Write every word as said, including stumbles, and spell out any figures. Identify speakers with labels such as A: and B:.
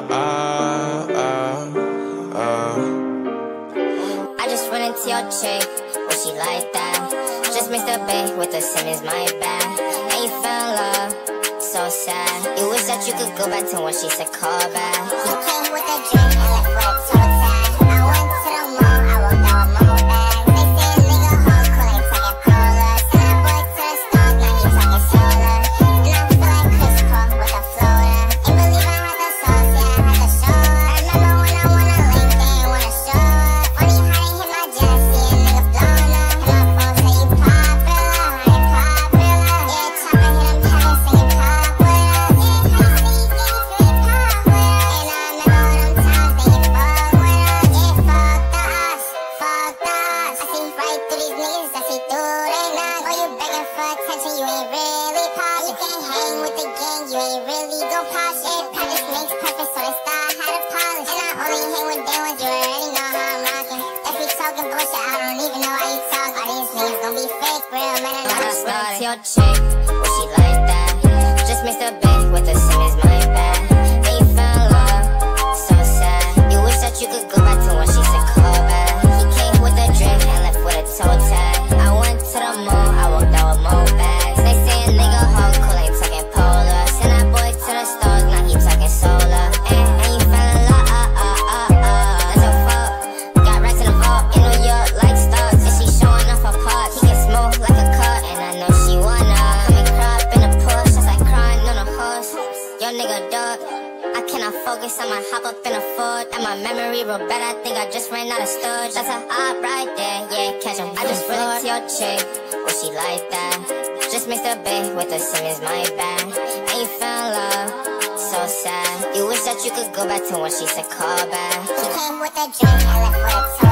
A: ah, ah, ah.
B: I just run into your chick, well she like that. Just mixed up babe with the Simmons, my bad. And you fell in love, so sad. You wish that you could go back to when she said call back.
C: He came with a drink and left with a toe tag. I went to the mall, I walked out with more bags. They say a nigga hard cool ain't taking cola. Send that boy to the stars, now he talking solar. And I feel like Chris Paul with a floater. Ain't believe I had the sauce, yeah, I had the show. I remember when I wanna link, they ain't wanna show up. Only how they hit my jet, see a nigga blown up. And my phone say you popular, how you popular. Yeah, chopper hit him head, say you popular. Yeah, how you see things really popular. And I remember all them times they get fucked with us. Yeah, fuck the us, fuck the us. I see right through these niggas, I see through they nuts. Oh, you begging for attention, you ain't really posh. You can't hang with the gang, you ain't really gon' posh. Yeah, practice makes perfect, so they start how to polish. And I only hang with day ones, you already know how I'm rocking. If you talking bullshit, I don't even know how you talk. All these niggas gon' be fake, real man, I know
B: I
C: it's
B: just run
C: real.
B: into your chick, well she like that. Just mixed up babe with the Simmons, my bad. And you fell in love, so sad. You wish that you could go back to when she said call back. He came with a drink and left with a toe tag. I went to the mall, I walked out with more bags. They say a nigga hard cool ain't talking polar. Send that boy to the stars, now he talking solar. And, and you fell in love, uh, uh, uh, uh. That's your fault. Got racks in the vault in New York like stars. And she showing off her parts. He get smooth like a cut, and I know she wanna come and crop in the push, just like crying on a horse. Yo nigga dog, I cannot focus, I'ma hop up in a Ford. And my memory real bad, I think I just ran out of storage. That's a op right there, yeah, catch him. I just run into your chick, well she like that. Just mixed up babe with the Simmons, my bad. And you fell in love, so sad. You wish that you could go back to when she said call back.
C: He came with a drink and left with a toe